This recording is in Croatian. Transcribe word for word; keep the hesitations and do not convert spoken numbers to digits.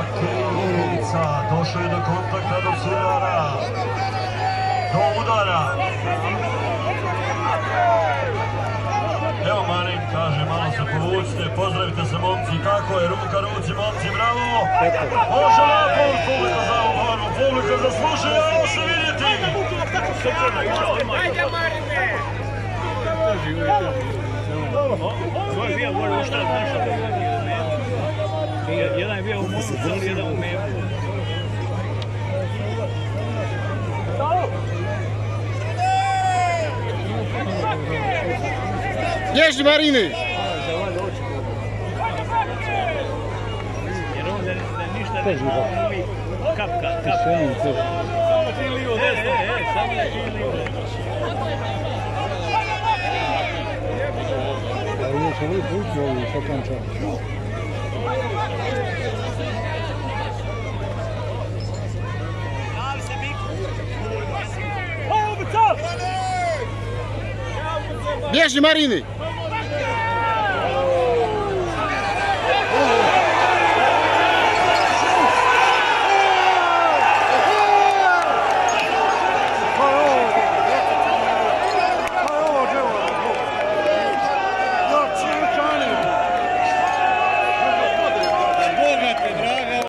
Makica, došao je do kontakta, do sudara, do udara. Evo Marin kaže, malo se povucite, pozdravite se momci, tako je, ruka ruci, momci, bravo! Može napor, publika za ovu borbu, publika zaslušuje, ajmo se vidjeti! Ajde Marine! Jedan je bio u Moncu, jedan u Mebu. Ježi Marini! Jer on ništa ne znao, kapka, kapka. Samo tri livo desno. E, e, samo tri livo desno. Ovo će li pući ovi šokanča? Bježi Marini!